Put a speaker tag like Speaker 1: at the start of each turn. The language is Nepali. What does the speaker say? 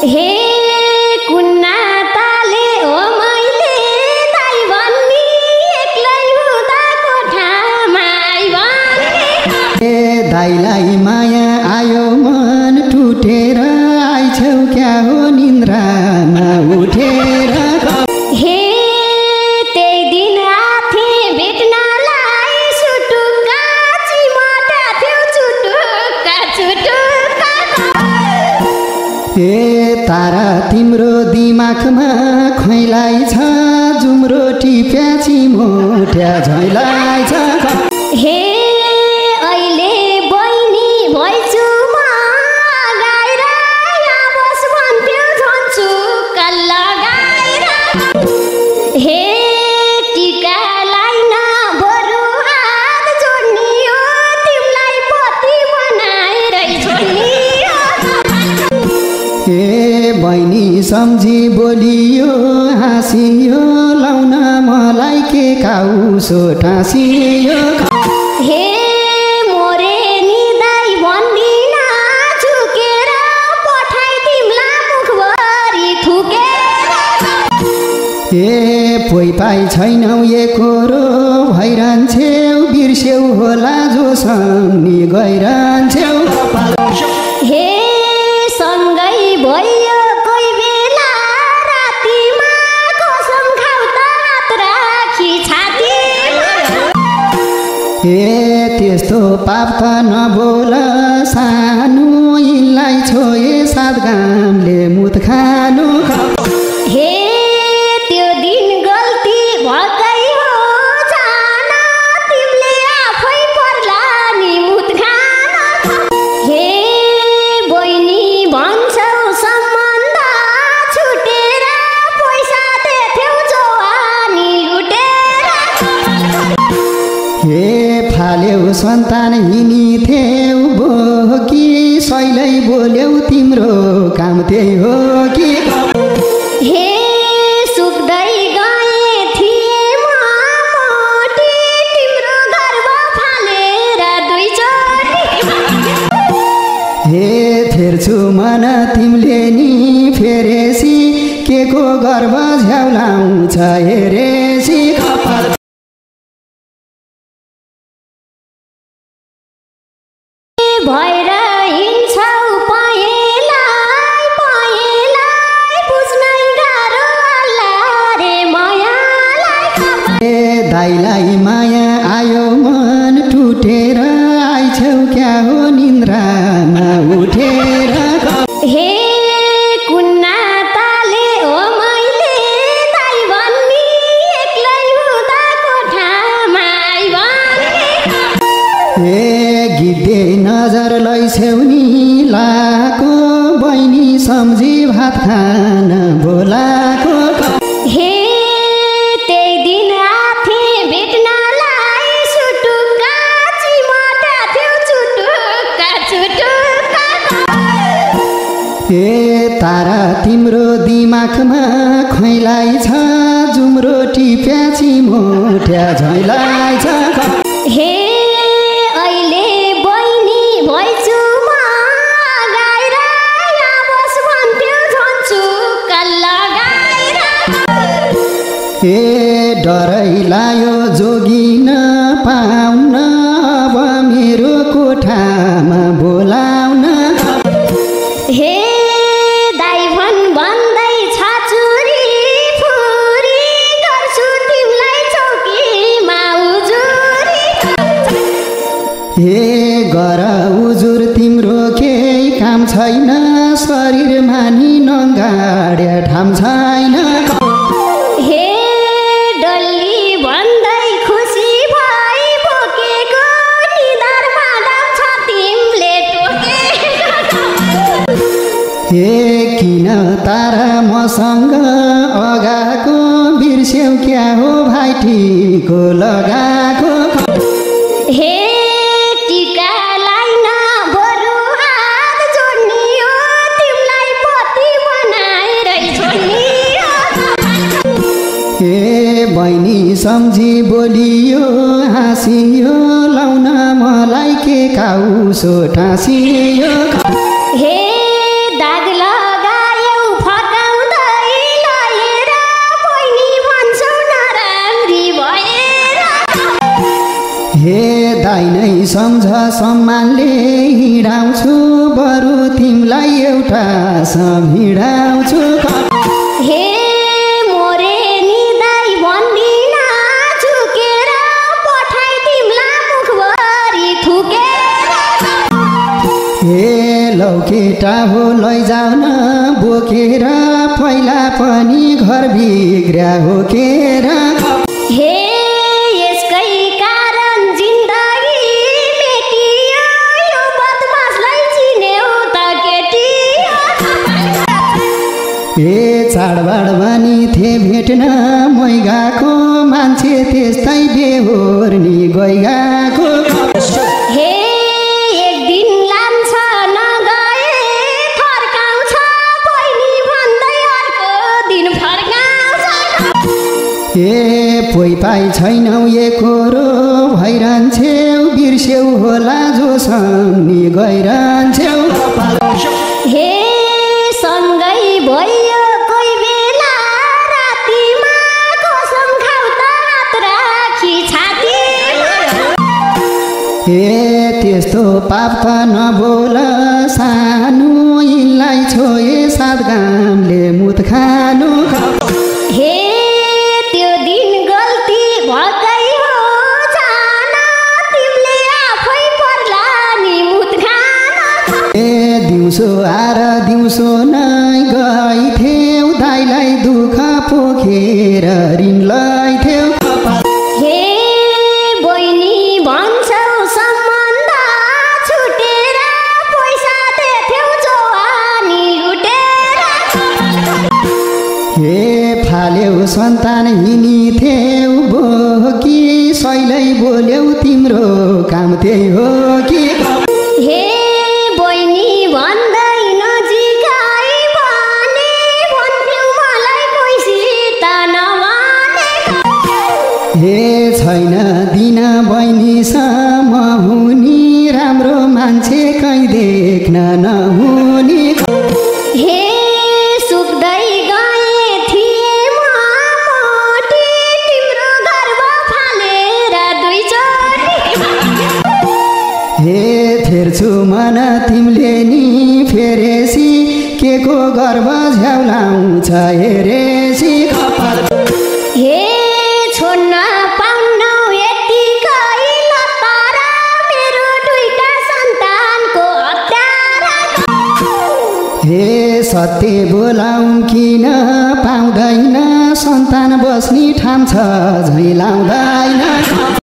Speaker 1: हे कुन्ना ताले हो मैले दाइ भन्नी एक्लै हुँदा कोठामा भन्ने
Speaker 2: दाइलाई माया आयो मन टुटेर आइछौ क्या हो निन्द्रामा उठेर
Speaker 1: हे त्यही दिन आथे भेट्नलाई सुटुक्का चिमटा थियो चुटुक्का चुटुक्का
Speaker 2: हे तारा तिम्रो दिमागमा खैलाई छ जुम्रो टिप्याची मोट्या झैलाई छ
Speaker 1: हे अहिले बहिनी भइछु म गाएर बस भन्थ्यो झन्छु कल्ला गाएर हे टिका लाइन बरु हात जोड्ने हो तिमीलाई पति बनाएरै छोड्ने हो
Speaker 2: हे बहिनी सम्झी बोलियो हाँसियो लाउन मलाई के काउसो टाँसियो
Speaker 1: हे मोरे नि दाइ भन्दिन झुकेर पठाइ तिमीलाई मुखभरि थुकेर
Speaker 2: हे पोइ पाइ छैनौ एकोरो भइरहन्छेउ बिर्स्यौ होला जो सम्नी गइरहन्छेउ
Speaker 1: हे सँगै भयो कोही बेला रातिमा कसम खाउ त हात राखी छातीमा
Speaker 2: हे त्यस्तो पाप त नबोल सानो यिनलाई छोए सात गामले मुत खानु
Speaker 1: हे त्यो दिन गल्ती भकै हो जान तिमीले आफै पर्ला नि मुत खान हे बहिनी भन्छौ सम्बन्ध छुटेर पैसा देथ्यौ जवानी लुटेर
Speaker 2: हे फाल्यौ सन्तान हिँडिथ्यौ बोकी सैलै बोल्यौ तिम्रो काम त्यही हो कि
Speaker 1: हे सुक्दै गए थिए म मोटी तिम्रो गर्भ फालेर दुईचोटि
Speaker 2: हे फेर्छु मन तिमीले नि फेरेसी के को गर्भ झ्याउलाउँछ हेरेसी
Speaker 1: भएर हिँड्छौ पहेँलाई पहेँलाई बुझ्नै गाह्रो अल्लाह रे मायालाई
Speaker 2: हे दाइलाई माया आयो मन टुटेर आइछौ क्या हो निन्द्रामा उठेर
Speaker 1: हे कुन्ना ताले हो मैले दाइ भन्नी एक्लै हुँदा कोठामा भन्ने
Speaker 2: हे गिद्धे नजर लैछौ नि लाको बहिनी सम्झी भात खान बोलाको
Speaker 1: हे त्यही दिन आथे भेट्नलाई सुटुक्का चिमटा थियो चुटुक्का चुटुक्का
Speaker 2: हे तारा तिम्रो दिमागमा खैलाई छ जुम्रो टिप्याची मोट्या झैलाई छ
Speaker 1: हे अहिले बहिनी भइछु म गाएर बस भन्थ्यो झन्छु कल्ला गाएर
Speaker 2: हे डरै लायो जोगिन पाउन अब मेरो कोठामा बोलाउन
Speaker 1: हे दाइ भन्दै छाचुरी फुरी गर्छु तिमीलाई चौकीमा उजुरी
Speaker 2: हे गर उजुर तिम्रो केही काम छैन शरीरमा नि नगाड्या ठाम छैन
Speaker 1: हे डल्ली भन्दै खुसी भई बोकेको निधार माडम छ तिमीले टोकेको
Speaker 2: हे किन तारा मसँग अगाको बिर्स्यौ क्या हो भाइटीको लगाको
Speaker 1: हे टिका लाइन बरु हात जोड्ने हो तिमीलाई पति बनाएरै छोड्ने हो
Speaker 2: हे बहिनी सम्झी बोलियो हाँसियो लाउन मलाई के काउसो टाँसियो
Speaker 1: हे दाग लगायौ
Speaker 2: तिमीलाई नै सम्झ सम्मानले हिँडाउँछु बरु तिमीलाई एउटा समिडाउँछु
Speaker 1: हे मोरे निदाई भन्दिन झुकेर पठाइ तिमीलाई मुखभरि थुकेर
Speaker 2: हे लौ केटा हो लैजाऊ न बोकेर पहिला पनि घर बिग्र्या हो केर
Speaker 1: हे यसकै कारण जिन्दगी मेटियो यो बदमासलाई चिन्यौ त केटी
Speaker 2: ए चाडबाड बानी थिए भेट्न मै गएको मान्छे त्यस्तै बेहोर्नी गइगएको
Speaker 1: हे एक दिन लान्छ नगए फर्काउँछ बहिनी भन्दै अर्को दिन फर्काउँछ
Speaker 2: ए पोइ पाइ छैनौ एकरो भइरहन्छेउ बिर्स्यौ होला जो सम्नी गइरहन्छेउ
Speaker 1: हे सँगै भयो कोही बेला रातिमा कसम खाउ त हात राखी छातीमा
Speaker 2: ए त्यस्तो पाप त नबोल सानो यिनलाई छोए सात गामले मुत खानु
Speaker 1: हे त्यो दिन गल्ती भकै हो जान तिमीले आफै पर्ला नि मुत खान
Speaker 2: ए दिउँसो आएर दिउँसो नै गइथ्यौ दाइलाई दुःख पोखेर ऋण लैथ्यौ
Speaker 1: हे बहिनी भन्छौ सम्बन्ध छुटेर पैसा देथ्यौ जवानी लुटेर
Speaker 2: हे फाल्यौ सन्तान हिँडिथ्यौ बोकी सैलै बोल्यौ तिम्रो काम त्यही हो कि
Speaker 1: हे बहिनी भन्दै नजिकै भने भन्थ्यौ मलाई कोहीसित नमाने
Speaker 2: हे छैन दिन बहिनीसम्म हुनी राम्रो मान्छे कहीँ देख्न नहुने
Speaker 1: हे सुक्दै गए थिए म मोटी तिम्रो गर्भ फालेर दुईचोटि
Speaker 2: हे फेर्छु मन तिमीले नि फेरेसी के को गर्व झ्याउलाउँछ हेरेसी
Speaker 1: हे छोड्न पाउनौ यतिकै लतार मेरो दुईटा सन्तानको हत्यारा
Speaker 2: हे सत्य बोलाउँ किन पाउँदैन सन्तान बस्ने ठाम छ झैँ लाउँदैन